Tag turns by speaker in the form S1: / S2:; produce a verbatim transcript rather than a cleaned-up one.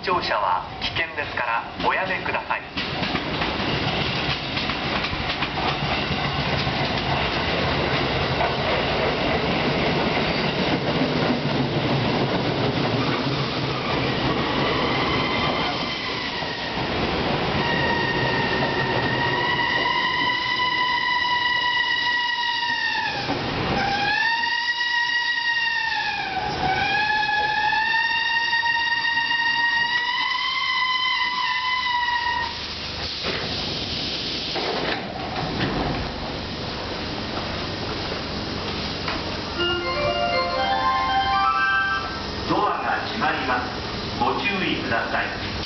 S1: 乗車は危険ですからおやめください。ドアが閉まります。ご注意ください。